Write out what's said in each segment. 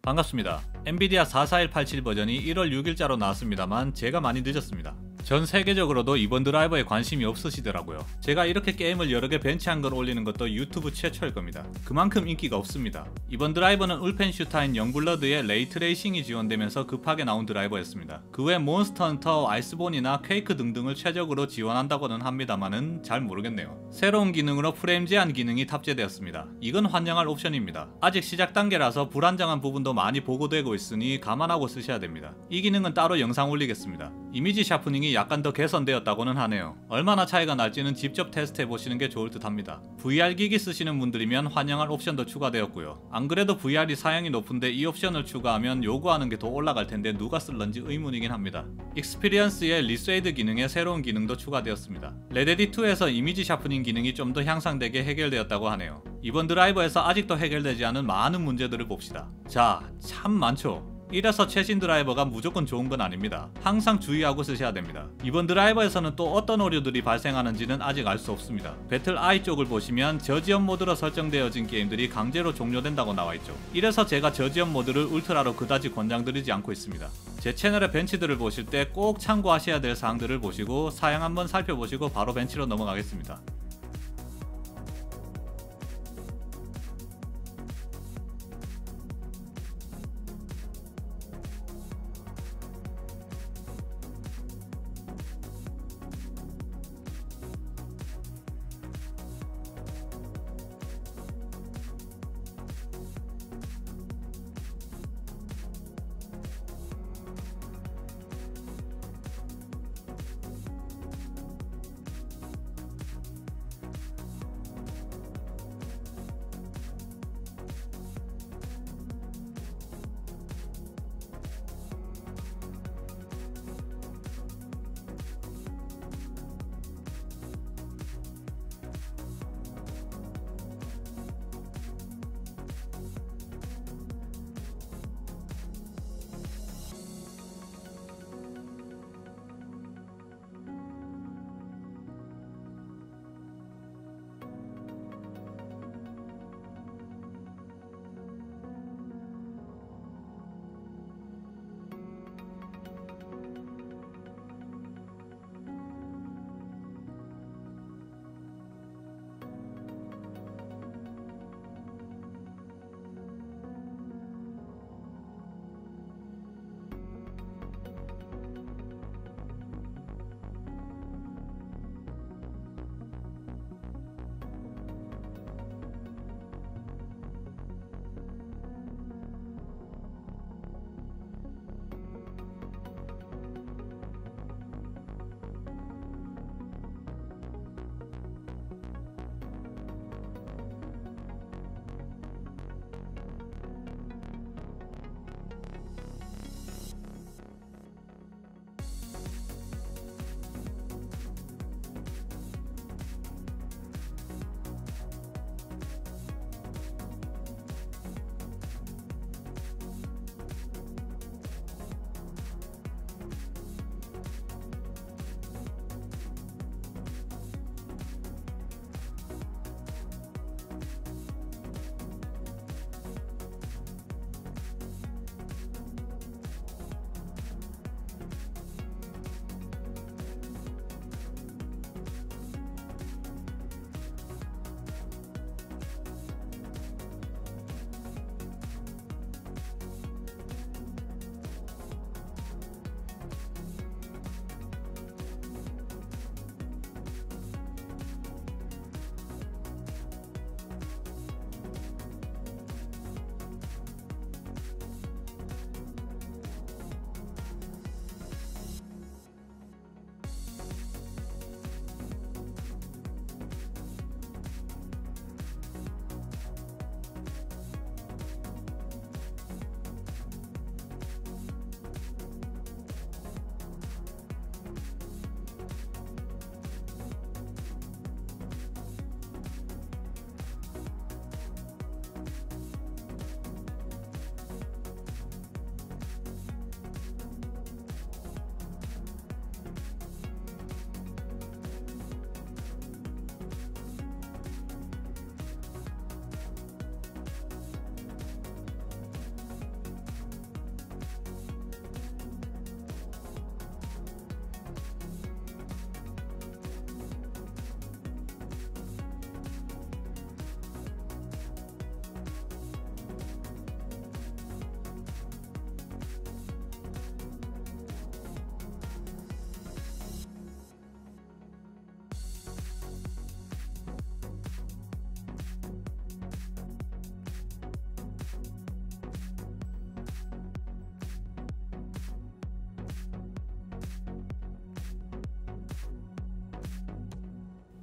반갑습니다. 엔비디아 44187 버전이 1월 6일자로 나왔습니다만 제가 많이 늦었습니다. 전 세계적으로도 이번 드라이버에 관심이 없으시더라고요. 제가 이렇게 게임을 여러 개 벤치한 걸 올리는 것도 유튜브 최초일 겁니다. 그만큼 인기가 없습니다. 이번 드라이버는 울펜슈타인 영블러드의 레이트레이싱이 지원되면서 급하게 나온 드라이버였습니다. 그 외 몬스터 헌터, 아이스본이나 퀘이크 등등을 최적으로 지원한다고는 합니다만은 잘 모르겠네요. 새로운 기능으로 프레임 제한 기능이 탑재되었습니다. 이건 환영할 옵션입니다. 아직 시작 단계라서 불안정한 부분도 많이 보고되고 있으니 감안하고 쓰셔야 됩니다. 이 기능은 따로 영상 올리겠습니다. 이미지 샤프닝이 약간 더 개선되었다고는 하네요. 얼마나 차이가 날지는 직접 테스트해보시는 게 좋을 듯 합니다. VR 기기 쓰시는 분들이면 환영할 옵션도 추가되었고요. 안 그래도 VR이 사양이 높은데 이 옵션을 추가하면 요구하는 게 더 올라갈 텐데 누가 쓸런지 의문이긴 합니다. 익스피리언스의 리쉐이드 기능에 새로운 기능도 추가되었습니다. 레데디2에서 이미지 샤프닝 기능이 좀 더 향상되게 해결되었다고 하네요. 이번 드라이버에서 아직도 해결되지 않은 많은 문제들을 봅시다. 자, 참 많죠? 이래서 최신 드라이버가 무조건 좋은 건 아닙니다. 항상 주의하고 쓰셔야 됩니다. 이번 드라이버에서는 또 어떤 오류들이 발생하는지는 아직 알 수 없습니다. 배틀 I 쪽을 보시면 저지연 모드로 설정되어진 게임들이 강제로 종료된다고 나와있죠. 이래서 제가 저지연 모드를 울트라로 그다지 권장드리지 않고 있습니다. 제 채널의 벤치들을 보실 때 꼭 참고하셔야 될 사항들을 보시고 사양 한번 살펴보시고 바로 벤치로 넘어가겠습니다.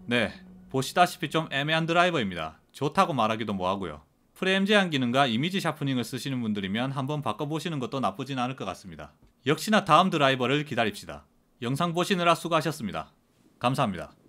네, 보시다시피 좀 애매한 드라이버입니다. 좋다고 말하기도 뭐하고요. 프레임 제한 기능과 이미지 샤프닝을 쓰시는 분들이면 한번 바꿔보시는 것도 나쁘진 않을 것 같습니다. 역시나 다음 드라이버를 기다립시다. 영상 보시느라 수고하셨습니다. 감사합니다.